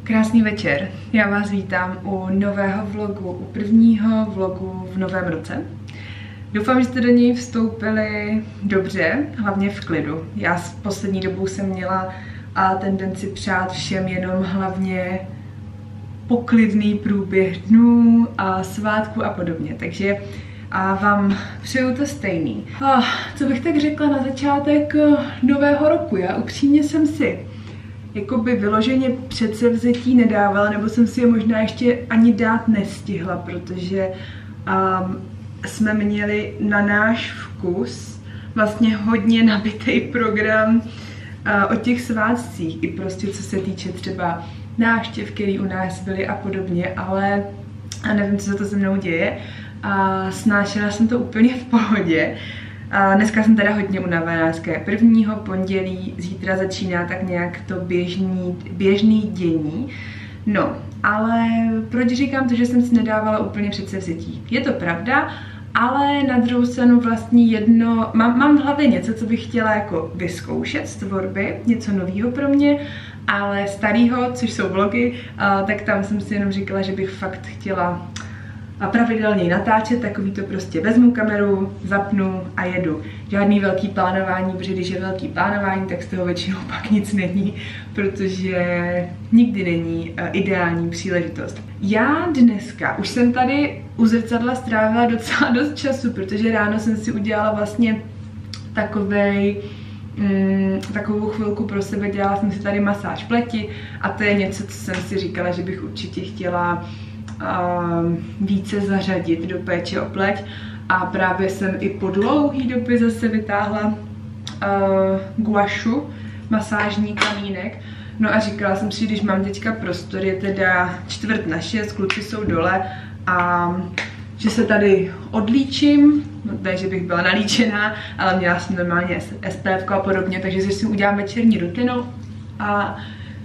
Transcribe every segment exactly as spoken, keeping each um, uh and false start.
Krásný večer, já vás vítám u nového vlogu, u prvního vlogu v novém roce. Doufám, že jste do něj vstoupili dobře, hlavně v klidu. Já s poslední dobou jsem měla a tendenci přát všem jenom hlavně poklidný průběh dnů a svátků a podobně, takže a vám přeju to stejný. A co bych tak řekla na začátek nového roku? Já upřímně jsem si jakoby vyloženě předsevzetí nedávala, nebo jsem si je možná ještě ani dát nestihla, protože um, jsme měli na náš vkus vlastně hodně nabitý program uh, o těch svátcích, i prostě co se týče třeba návštěv, který u nás byly a podobně, ale a nevím, co se to se mnou děje a snášela jsem to úplně v pohodě. A dneska jsem teda hodně unavená, dneska je prvního pondělí, zítra začíná tak nějak to běžný, běžný dění. No, ale proč říkám to, že jsem si nedávala úplně předsevzetí? Je to pravda, ale na druhou stranu vlastně jedno, mám, mám v hlavě něco, co bych chtěla jako vyzkoušet z tvorby, něco nového pro mě, ale starého, což jsou vlogy, tak tam jsem si jenom říkala, že bych fakt chtěla a pravidelně natáčet, takový to prostě vezmu kameru, zapnu a jedu. Žádný velký plánování, protože když je velký plánování, tak z toho většinou pak nic není, protože nikdy není ideální příležitost. Já dneska už jsem tady u zrcadla strávila docela dost času, protože ráno jsem si udělala vlastně takovej Mm, takovou chvilku pro sebe, dělala jsem si tady masáž pleti a to je něco, co jsem si říkala, že bych určitě chtěla uh, více zařadit do péče o pleť a právě jsem i po dlouhý době zase vytáhla uh, guašu, masážní kamínek. No a říkala jsem si, když mám teďka prostor, je teda čtvrt na šest, kluci jsou dole a že se tady odlíčím, no ne, že bych byla nalíčená, ale měla jsem normálně S P F a podobně, takže si udělám večerní rutinu a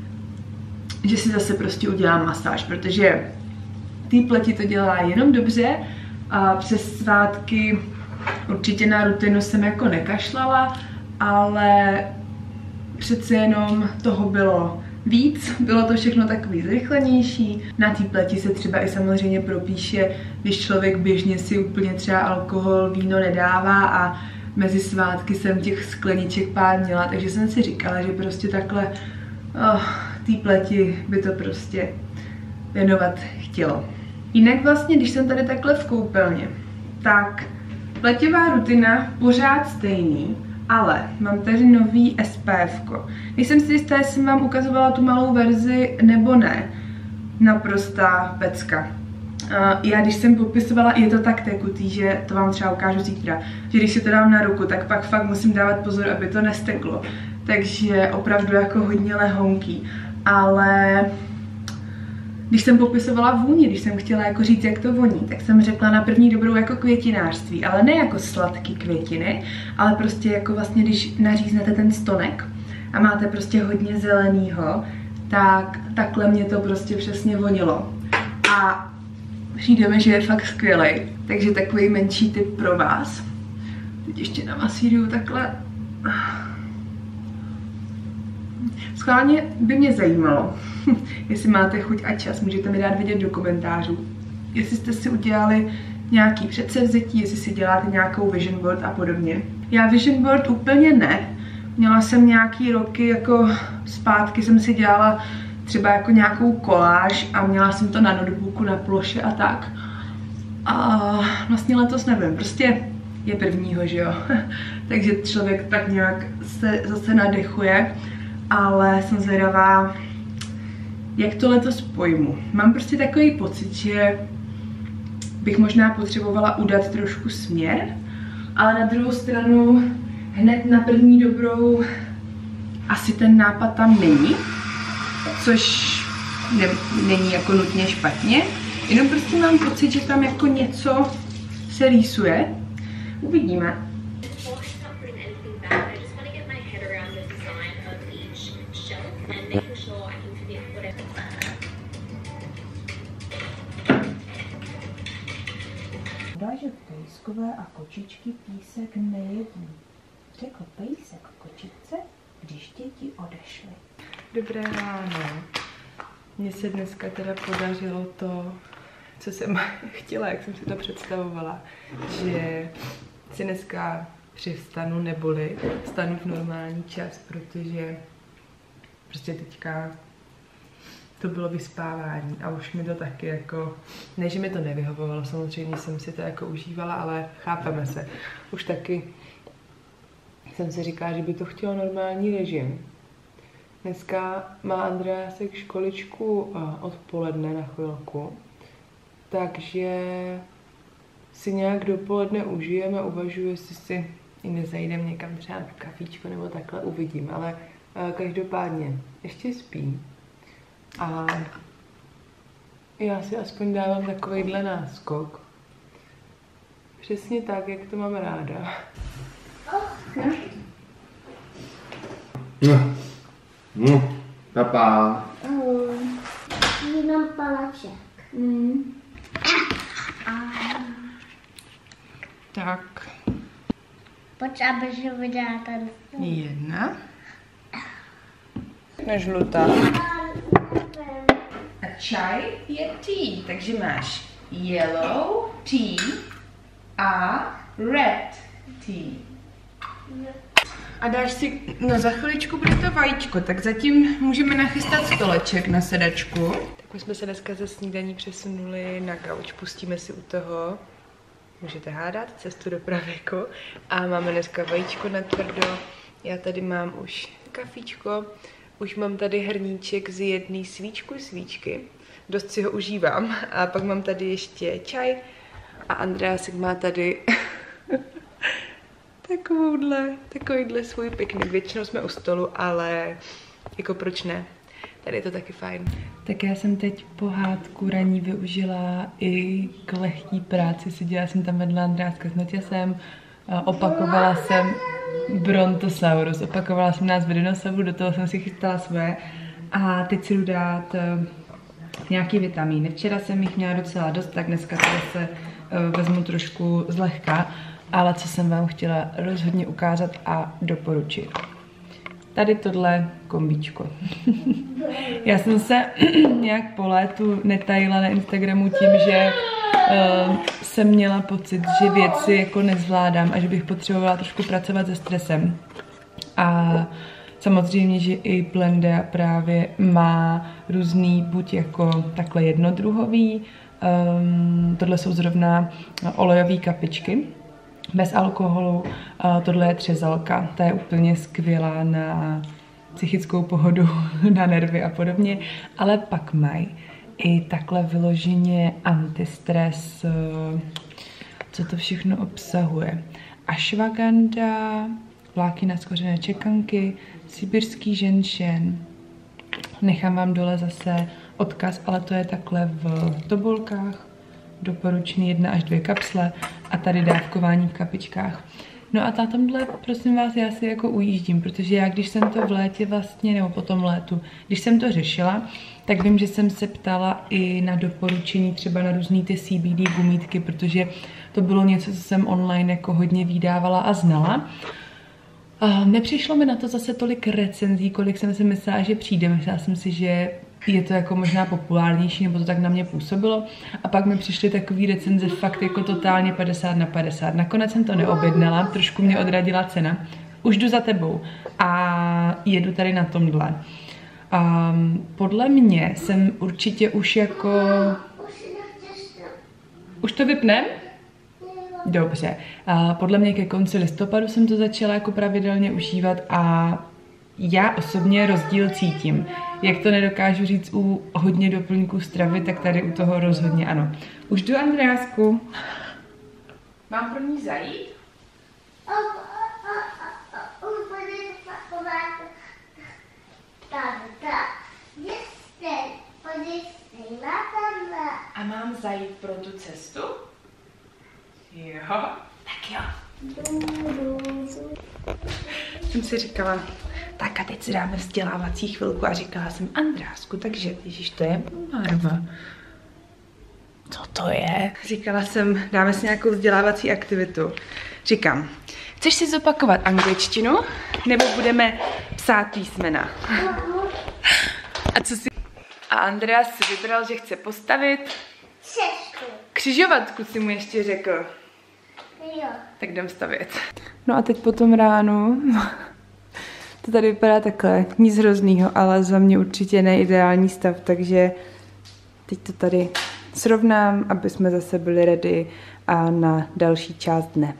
že si zase prostě udělám masáž, protože té pleti to dělá jenom dobře a přes svátky určitě na rutinu jsem jako nekašlala, ale přece jenom toho bylo víc, bylo to všechno takový zrychlenější. Na té pleti se třeba i samozřejmě propíše, když člověk běžně si úplně třeba alkohol, víno nedává a mezi svátky jsem těch skleniček pár měla, takže jsem si říkala, že prostě takhle oh, té pleti by to prostě věnovat chtělo. Jinak vlastně, když jsem tady takhle v koupelně, tak pleťová rutina pořád stejný, ale mám tady nový S P F ko. Nejsem si jistá, jestli jsem vám ukazovala tu malou verzi nebo ne. Naprostá pecka. Uh, já když jsem popisovala, je to tak tekutý, že to vám třeba ukážu zítra, že když si to dám na ruku, tak pak fakt musím dávat pozor, aby to nesteklo. Takže opravdu jako hodně lehonký. Ale když jsem popisovala vůni, když jsem chtěla jako říct, jak to voní, tak jsem řekla na první dobrou jako květinářství, ale ne jako sladký květiny, ale prostě jako vlastně, když naříznete ten stonek a máte prostě hodně zelenýho, tak takhle mě to prostě přesně vonilo. A přijde mi, že je fakt skvělej, takže takový menší tip pro vás. Teď ještě namasíruju takhle. Schválně by mě zajímalo, jestli máte chuť a čas, můžete mi dát vědět do komentářů. Jestli jste si udělali nějaký předsevzetí, jestli si děláte nějakou vision board a podobně. Já vision board úplně ne. Měla jsem nějaký roky jako zpátky, jsem si dělala třeba jako nějakou koláž a měla jsem to na notebooku, na ploše a tak. A vlastně letos nevím, prostě je prvního, že jo. Takže člověk tak nějak se zase nadechuje, ale jsem zvědavá, jak to letos pojmu. Mám prostě takový pocit, že bych možná potřebovala udat trošku směr, ale na druhou stranu hned na první dobrou asi ten nápad tam není, což ne, není jako nutně špatně, jenom prostě mám pocit, že tam jako něco se rýsuje. Uvidíme. Že pejskové a kočičky písek nejedí. Řekl pejsek kočičce, když děti odešly. Dobré ráno. Mně se dneska teda podařilo to, co jsem chtěla, jak jsem si to představovala, že si dneska přivstanu, neboli stanu v normální čas, protože prostě teďka to bylo vyspávání a už mi to taky jako, ne, že mi to nevyhovovalo, samozřejmě jsem si to jako užívala, ale chápeme se. Už taky jsem si říkala, že by to chtělo normální režim. Dneska má Andreasek školičku odpoledne na chvilku, takže si nějak dopoledne užijeme, uvažuji, jestli si i nezajdem někam třeba na kafíčko nebo takhle, uvidím, ale každopádně ještě spí. A já si aspoň dávám takovejhle náskok. Přesně tak, jak to mám ráda. No, no, papa. Ahoj. Jenom palaček. Mm. Tak. Pojď, aby si viděla ten. Jedna. Nežlutá. A čaj je tea, takže máš yellow tea a red tea. A dáš si, no za chviličku bude to vajíčko, tak zatím můžeme nachystat stoleček na sedačku. Tak my jsme se dneska ze snídaní přesunuli na gauč, pustíme si u toho, můžete hádat, cestu do pravěku. A máme dneska vajíčko na tvrdo, já tady mám už kafíčko, už mám tady hrníček z jedné svíčku svíčky, dost si ho užívám. A pak mám tady ještě čaj a Andreasek má tady takovouhle, takovýhle svůj piknik. Většinou jsme u stolu, ale jako proč ne? Tady je to taky fajn. Tak já jsem teď pohádku ranní využila i k lehký práci. Seděla jsem tam vedle Andreaska s Noťasem, opakovala jsem Brontosaurus, opakovala jsem nás v dinosauru, do toho jsem si chystala své a teď si jdu dát nějaký vitamíny. Včera jsem jich měla docela dost, tak dneska to zase vezmu trošku zlehka. Ale co jsem vám chtěla rozhodně ukázat a doporučit. Tady tohle kombíčko. Já jsem se nějak po létu netajila na Instagramu tím, že uh, jsem měla pocit, že věci jako nezvládám a že bych potřebovala trošku pracovat se stresem. A samozřejmě, že i Blenda právě má různý, buď jako takhle jednodruhový, um, tohle jsou zrovna olejové kapičky, bez alkoholu, tohle je třezalka, ta je úplně skvělá na psychickou pohodu, na nervy a podobně, ale pak mají i takhle vyloženě antistres, co to všechno obsahuje. Ashwagandha, vláknina z kořene čekanky, sibirský ženšen, nechám vám dole zase odkaz, ale to je takhle v tobolkách, doporučený jedna až dvě kapsle a tady dávkování v kapičkách. No a na tomhle, prosím vás, já si jako ujíždím, protože já, když jsem to v létě vlastně, nebo po tom létu, když jsem to řešila, tak vím, že jsem se ptala i na doporučení třeba na různý ty C B D gumítky, protože to bylo něco, co jsem online jako hodně vydávala a znala. A nepřišlo mi na to zase tolik recenzí, kolik jsem si myslela, že přijde. Myslela jsem si, že je to jako možná populárnější, nebo to tak na mě působilo. A pak mi přišly takový recenze fakt jako totálně padesát na padesát. Nakonec jsem to neobjednala, trošku mě odradila cena. Už jdu za tebou a jedu tady na tomhle. Um, podle mě jsem určitě už jako... Už to vypnem? Dobře. Uh, podle mě ke konci listopadu jsem to začala jako pravidelně užívat a já osobně rozdíl cítím. Jak to nedokážu říct u hodně doplňků stravy, tak tady u toho rozhodně ano. Už jdu, Andreasku. Mám pro ní zajít? A mám zajít pro tu cestu? Jo, tak jo. Jsem si říkala, tak a teď si dáme vzdělávací chvilku a říkala jsem Andreasku, takže ježiš, to je barva. Co to je? Říkala jsem, dáme si nějakou vzdělávací aktivitu. Říkám, chceš si zopakovat angličtinu, nebo budeme psát písmena? A co si... A Andreas si vybral, že chce postavit Křežku. křižovatku, si mu ještě řekl. Jo. Tak jdem stavět. No a teď po tom ránu, to tady vypadá takhle, nic hroznýho, ale za mě určitě neideální stav, takže teď to tady srovnám, aby jsme zase byli ready a na další část dne.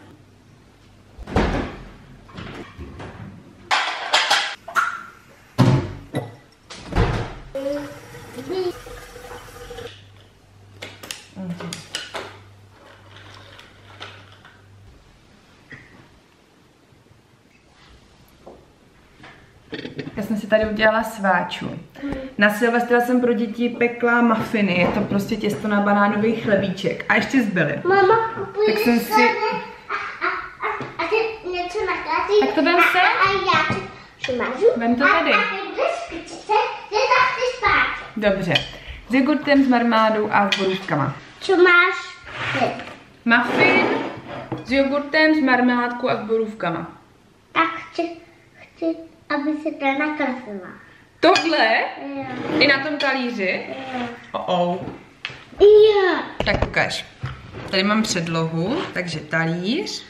Já jsem si tady udělala sváču. Na Silvestra jsem pro děti pekla muffiny, je to prostě těsto na banánový chlebíček. A ještě zbyly. Mama, kupuji Tak jsem si... A, a, a ty něco nakází. Tak to vem se. A já to přimažu. Vem to tady. A, a ty skrčice, ty tak ty spát. Dobře. S jogurtem, s marmádou a s borůvkama. Co máš ty? Muffin s jogurtem, s marmádkou a s borůvkama. Tak chci, chci, aby se to nakreslila. Tohle? Jo. I na tom talíři? Jo. Oh, oh. Jo. Tak ukaž. Tady mám předlohu, takže talíř.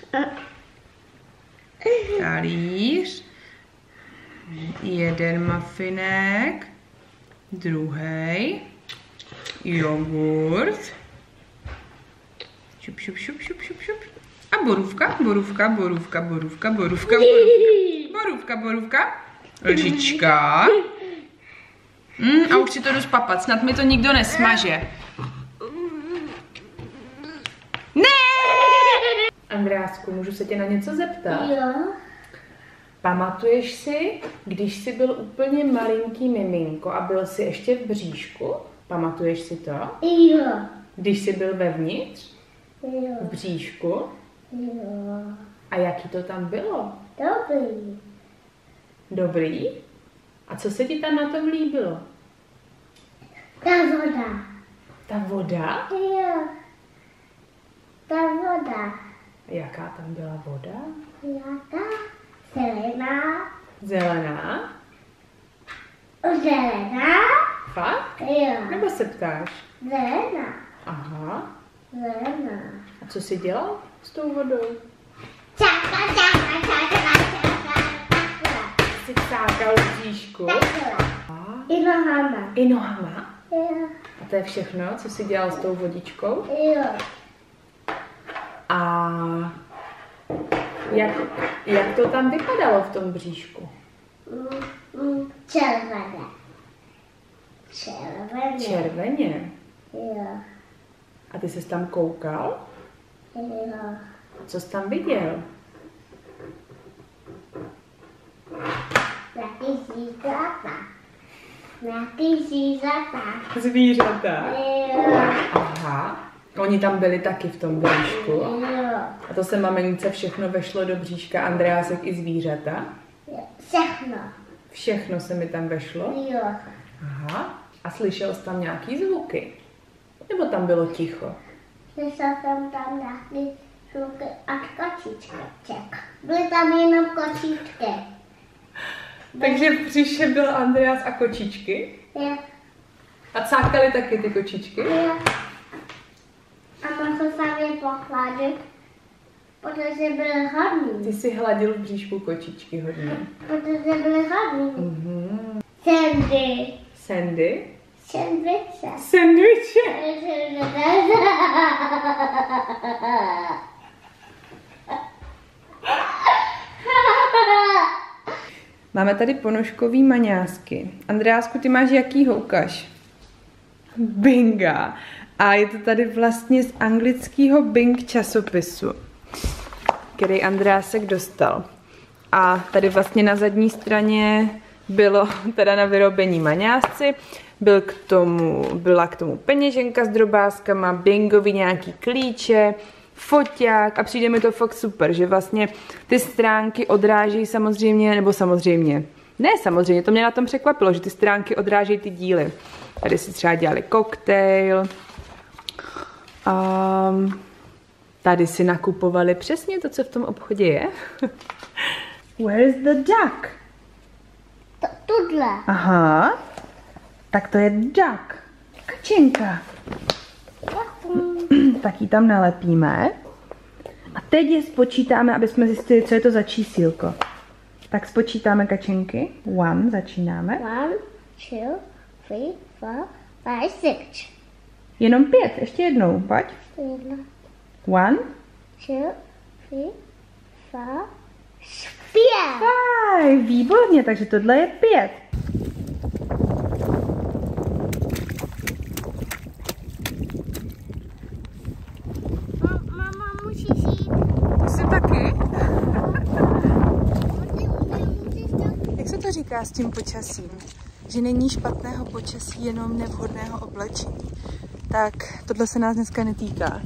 Talíř. Jeden muffinek. Druhý. Jogurt. Šup, šup, šup, šup, šup, šup. A borůvka, borůvka, borůvka, borůvka, borůvka, borůvka, borůvka, borůvka. Lžička. Mm, a už si to jdu spapat, snad mi to nikdo nesmaže. Ne! Andreásku, můžu se tě na něco zeptat? Jo. Pamatuješ si, když jsi byl úplně malinký miminko a byl jsi ještě v bříšku? Pamatuješ si to? Jo. Když jsi byl vevnitř? Jo. V bříšku? Jo. A jaký to tam bylo? Dobrý. Dobrý? A co se ti tam na tom líbilo? Ta voda. Ta voda? Jo. Ta voda. Jaká tam byla voda? Jaká? Zelená. Zelená? Zelená. Fakt? Jo. Nebo se ptáš? Zelená. Aha. Zelená. A co jsi dělal s tou vodou? Čaka, čaka, čaka, čaka, čaka. Jsi cákal v bříšku? Takhle. A I nohama. i nohama? Jo. A to je všechno, co jsi dělal s tou vodičkou? Jo. A jak, jak to tam vypadalo v tom bříšku? Mm, mm, červené. Červené. Červeně. Jo. A ty jsi tam koukal? Jo. Co jsi tam viděl? Taky zvířata. Taky zvířata. Zvířata. Jo. Aha. Oni tam byli taky v tom bříšku. Jo. A to se mamince všechno vešlo do bříška, Andreásek i zvířata? Všechno. Všechno se mi tam vešlo? Jo. Aha. A slyšel jsi tam nějaký zvuky? Nebo tam bylo ticho? Slyšel jsem tam nějaký zvuky a kočiček. Byly tam jenom kočičky. Takže v břiše byl Andreas a kočičky? Jo. A cákali taky ty kočičky? Jo. A mohl jsem je pochladit, protože byly hodný. Ty jsi hladil v bříšku kočičky hodně. Protože byly hodný. Mhm. Sandy. Sandy? Sandwiche. Sandwiche. Máme tady ponožkový maňásky. Andreásku, ty máš jakýho? Ukaž. Binga. A je to tady vlastně z anglického Bing časopisu, který Andreásek dostal. A tady vlastně na zadní straně bylo teda na vyrobení maňásci, byl k tomu, byla k tomu peněženka s drobázkama, Bingovi nějaký klíče, foťák a přijde mi to fakt super, že vlastně ty stránky odrážejí samozřejmě, nebo samozřejmě, ne samozřejmě, to mě na tom překvapilo, že ty stránky odrážejí ty díly. Tady si třeba dělali koktejl, a tady si nakupovali přesně to, co v tom obchodě je. Where's the duck? Tudle. Aha. Tak to je duck. Kačenka. Tak ji tam nalepíme. A teď je spočítáme, aby jsme zjistili, co je to za čísílko. Tak spočítáme kačenky. One, začínáme. One, two, three, four, five, six. Jenom pět, ještě jednou, pojď. Jedna. One. Two, three, four, five. Five, výborně, takže tohle je pět. Mama, musíš jít. Jsi taky? Nemůžeš to. Jak se to říká s tím počasím? Že není špatného počasí, jenom nevhodného oblečení. Tak tohle se nás dneska netýká.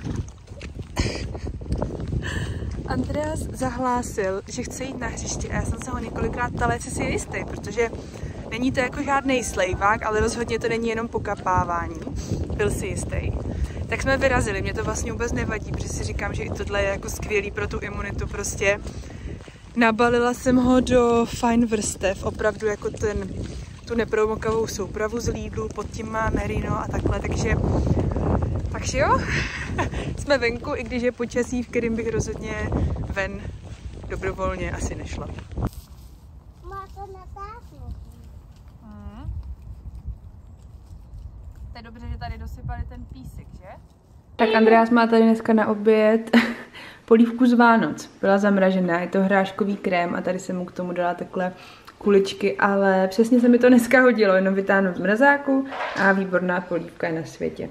Andreas zahlásil, že chce jít na hřiště a já jsem se ho několikrát ptala, jestli si je jistý, protože není to jako žádný slejvák, ale rozhodně to není jenom pokapávání. Byl si jistý. Tak jsme vyrazili, mě to vlastně vůbec nevadí, protože si říkám, že i tohle je jako skvělý pro tu imunitu prostě. Nabalila jsem ho do fajn vrstev, opravdu jako ten, tu nepromokavou soupravu z Lidlu, pod tím má merino a takhle, takže, takže jo, jsme venku, i když je počasí, v kterým bych rozhodně ven dobrovolně asi nešla. Má to natáhnout. Hmm. To je dobře, že tady dosypali ten písek, že? Tak Andreas má tady dneska na oběd polívku z Vánoc. Byla zamražená, je to hráškový krém a tady jsem mu k tomu dala takhle kuličky, ale přesně se mi to dneska hodilo, jenom vytáhnout z mrazáku a výborná polívka je na světě.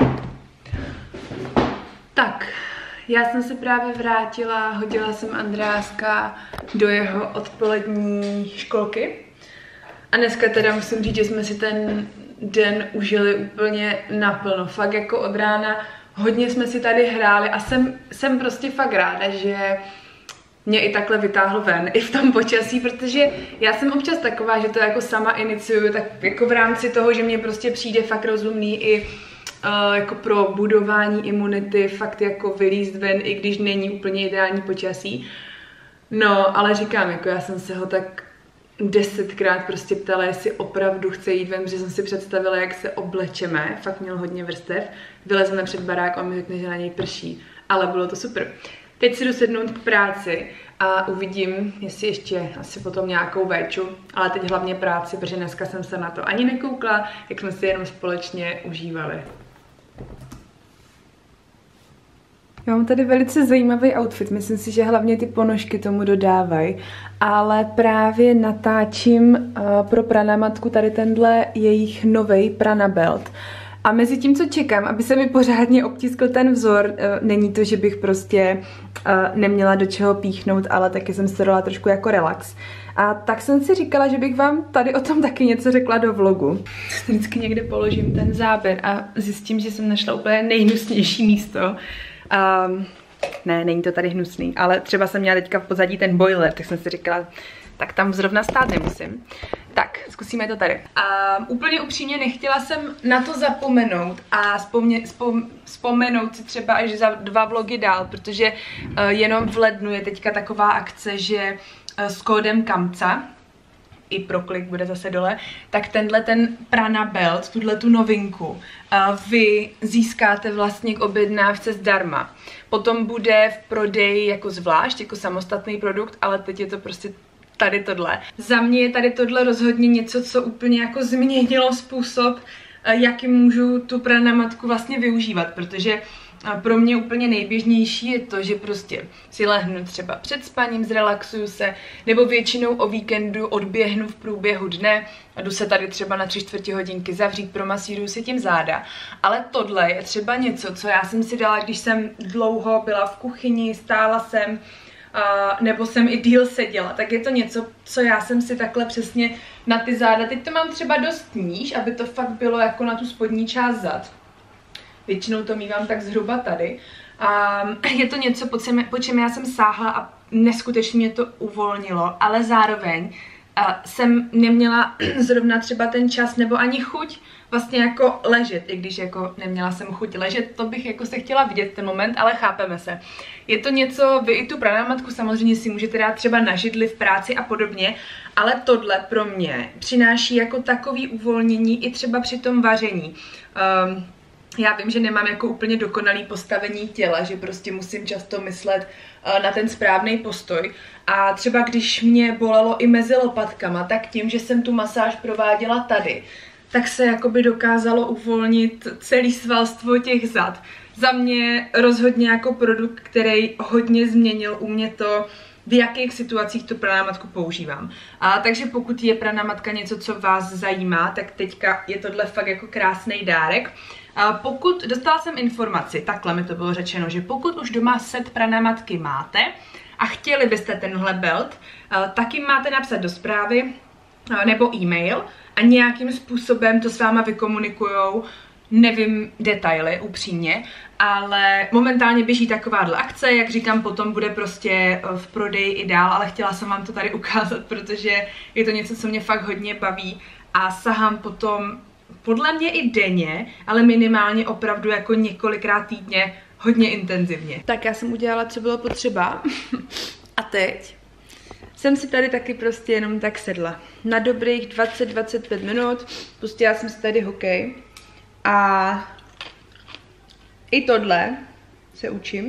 Tak, já jsem se právě vrátila, hodila jsem Andreáska do jeho odpolední školky a dneska teda musím říct, že jsme si ten den užili úplně naplno, fakt jako od rána. Hodně jsme si tady hráli a jsem, jsem prostě fakt ráda, že mě i takhle vytáhl ven, i v tom počasí, protože já jsem občas taková, že to jako sama iniciuju, tak jako v rámci toho, že mě prostě přijde fakt rozumný i uh, jako pro budování imunity, fakt jako vylízt ven, i když není úplně ideální počasí. No, ale říkám, jako já jsem se ho tak desetkrát prostě ptala, jestli opravdu chce jít ven, protože jsem si představila, jak se oblečeme, fakt měl hodně vrstev, vylezeme před barák a on mi řekne, že na něj prší, ale bylo to super. Teď si jdu sednout k práci a uvidím, jestli ještě asi potom nějakou véču, ale teď hlavně práci, protože dneska jsem se na to ani nekoukla, jak jsme si jenom společně užívali. Já mám tady velice zajímavý outfit, myslím si, že hlavně ty ponožky tomu dodávají, ale právě natáčím uh, pro pranamatku tady tenhle jejich novej Prana Belt. A mezi tím, co čekám, aby se mi pořádně obtiskl ten vzor, uh, není to, že bych prostě uh, neměla do čeho píchnout, ale taky jsem se dala trošku jako relax. A tak jsem si říkala, že bych vám tady o tom taky něco řekla do vlogu. Vždycky někde položím ten záběr a zjistím, že jsem našla úplně nejhnusnější místo. Um, ne, není to tady hnusný, ale třeba jsem měla teďka v pozadí ten boiler, tak jsem si říkala, tak tam zrovna stát nemusím. Tak, zkusíme to tady. A úplně upřímně nechtěla jsem na to zapomenout a vzpomně, vzpom, vzpomenout si třeba až za dva vlogy dál, protože uh, jenom v lednu je teďka taková akce, že uh, s kódem Kamca, i pro klik bude zase dole, tak tenhle ten Prana Belt, tuhle tu novinku, uh, vy získáte vlastně k objednávce zdarma. Potom bude v prodeji jako zvlášť, jako samostatný produkt, ale teď je to prostě tady tohle. Za mě je tady tohle rozhodně něco, co úplně jako změnilo způsob, jakým můžu tu pranamatku vlastně využívat, protože pro mě úplně nejběžnější je to, že prostě si lehnu třeba před spaním, zrelaxuju se, nebo většinou o víkendu odběhnu v průběhu dne a jdu se tady třeba na tři čtvrtě hodinky zavřít, promasíruju si tím záda. Ale tohle je třeba něco, co já jsem si dala, když jsem dlouho byla v kuchyni, stála jsem, Uh, nebo jsem i díl seděla, tak je to něco, co já jsem si takhle přesně na ty záda, teď to mám třeba dost níž, aby to fakt bylo jako na tu spodní část zad. Většinou to mívám tak zhruba tady. A je to něco, po čem, po čem já jsem sáhla a neskutečně mě to uvolnilo, ale zároveň uh, jsem neměla zrovna třeba ten čas nebo ani chuť vlastně jako ležet, i když jako neměla jsem chuť ležet, to bych jako se chtěla vidět ten moment, ale chápeme se. Je to něco, vy i tu pranámatku samozřejmě si můžete dát třeba na židli v práci a podobně, ale tohle pro mě přináší jako takový uvolnění i třeba při tom vaření. Um, Já vím, že nemám jako úplně dokonalý postavení těla, že prostě musím často myslet uh, na ten správný postoj. A třeba když mě bolelo i mezi lopatkama, tak tím, že jsem tu masáž prováděla tady, tak se jakoby dokázalo uvolnit celý svalstvo těch zad. Za mě rozhodně jako produkt, který hodně změnil u mě to, v jakých situacích tu pranámatku používám. A takže pokud je pranámatka něco, co vás zajímá, tak teďka je tohle fakt jako krásný dárek. A pokud, dostala jsem informaci, takhle mi to bylo řečeno, že pokud už doma set pranámatky máte a chtěli byste tenhle belt, tak jim máte napsat do zprávy nebo e-mail a nějakým způsobem to s váma vykomunikujou. Nevím detaily, upřímně, ale momentálně běží takováhle akce, jak říkám, potom bude prostě v prodeji i dál, ale chtěla jsem vám to tady ukázat, protože je to něco, co mě fakt hodně baví a sahám potom podle mě i denně, ale minimálně opravdu jako několikrát týdně hodně intenzivně. Tak já jsem udělala, co bylo potřeba a teď jsem si tady taky prostě jenom tak sedla. Na dobrých dvacet až dvacet pět minut pustila jsem si tady hokej. A i tohle se učím.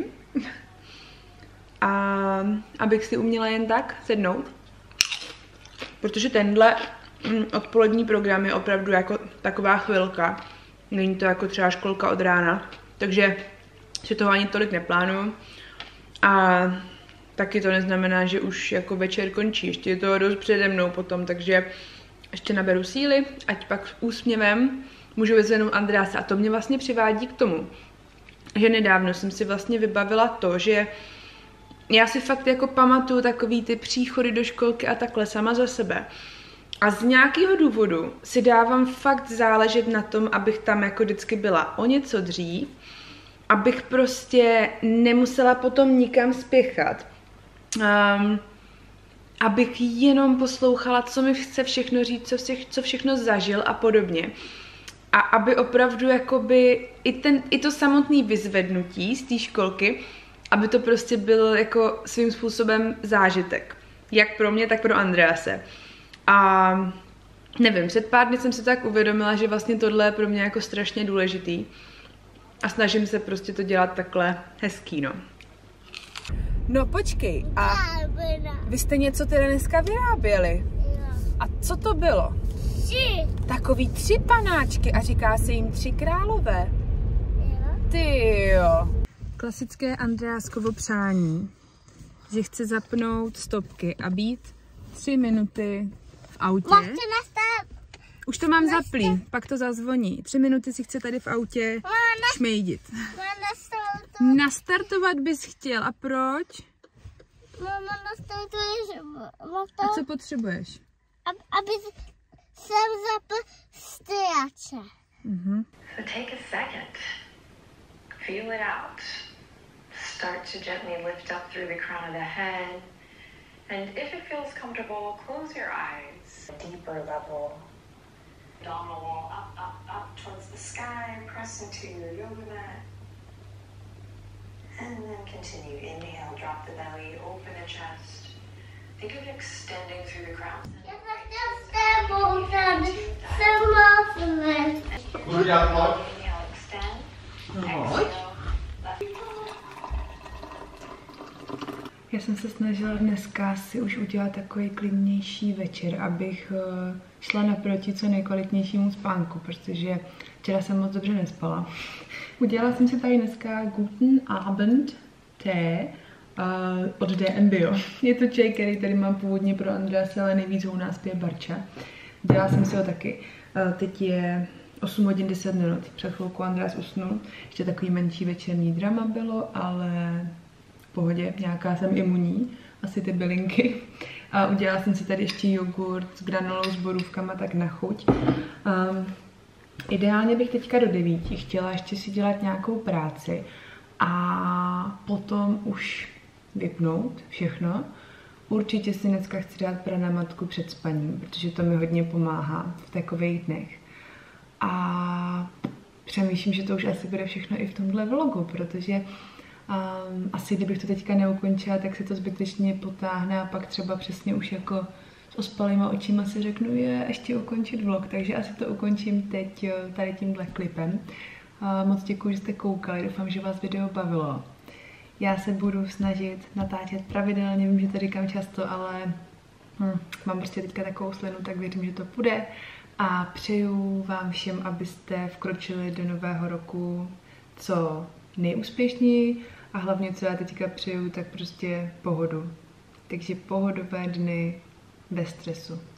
A abych si uměla jen tak sednout. Protože tenhle odpolední program je opravdu jako taková chvilka. Není to jako třeba školka od rána. Takže si toho ani tolik neplánuju. A taky to neznamená, že už jako večer končí. Ještě je to dost přede mnou potom, takže ještě naberu síly, ať pak s úsměvem můžu vyzvednout Andrease. A to mě vlastně přivádí k tomu, že nedávno jsem si vlastně vybavila to, že já si fakt jako pamatuju takový ty příchody do školky a takhle sama za sebe. A z nějakého důvodu si dávám fakt záležet na tom, abych tam jako vždycky byla o něco dřív, abych prostě nemusela potom nikam spěchat. Um, abych jenom poslouchala, co mi chce všechno říct, co, vše, co všechno zažil a podobně. A aby opravdu jakoby i, ten, i to samotné vyzvednutí z té školky, aby to prostě byl jako svým způsobem zážitek. Jak pro mě, tak pro Andrease. A nevím, před pár dny jsem si tak uvědomila, že vlastně tohle je pro mě jako strašně důležitý. A snažím se prostě to dělat takhle hezký, no. No počkej, a vy jste něco teda dneska vyráběli? A co to bylo? Tři. Takový tři panáčky a říká se jim tři králové. Ty jo. Klasické Andreaskovo přání, že chce zapnout stopky a být tři minuty v autě. Už to mám zaplý, pak to zazvoní. Tři minuty si chce tady v autě šmejdit. Nastartovat bys chtěl. A proč? Mama, nastartuješ. A co potřebuješ? Aby jsem zapl styrače. Mhm. So take a second. Feel it out. Start to gently lift up through the crown of the head. And if it feels comfortable, close your eyes. A deeper level. Abdominal wall up, up, up towards the sky. Press into your yoga mat. And then continue. Inhale, drop the belly, open the chest. Think of it extending through the crown. Budu dělat loď? Inhale, extend. Loď? Já jsem se snažila dneska si už udělat takový klidnější večer, abych šla naproti co nejkvalitnějšímu spánku, protože včera jsem moc dobře nespala. Udělala jsem si tady dneska Guten Abend té uh, od D M Bio. Je to čaj, který tady mám původně pro Andrease, ale nejvíc ho u nás pije Barča. Udělala jsem si ho taky. Uh, teď je osm hodin deset minut. Před chvilkou Andreas usnul. Ještě takový menší večerní drama bylo, ale v pohodě, nějaká jsem imunní. Asi ty bylinky. A udělala jsem si tady ještě jogurt s granulou s borůvkama, tak na chuť. Um, Ideálně bych teďka do devíti chtěla ještě si dělat nějakou práci a potom už vypnout všechno. Určitě si dneska chci dát pranámatku před spaním, protože to mi hodně pomáhá v takových dnech. A přemýšlím, že to už asi bude všechno i v tomhle vlogu, protože um, asi kdybych to teďka neukončila, tak se to zbytečně potáhne a pak třeba přesně už jako s ospalýma očima si řeknu, je ještě ukončit vlog, takže asi to ukončím teď tady tímhle klipem. Uh, moc děkuji, že jste koukali, doufám, že vás video bavilo. Já se budu snažit natáčet pravidelně, vím, že to říkám často, ale hm, mám prostě teďka takovou slinu, tak věřím, že to půjde. A přeju vám všem, abyste vkročili do nového roku co nejúspěšněji a hlavně, co já teďka přeju, tak prostě pohodu. Takže pohodové dny bez stresu.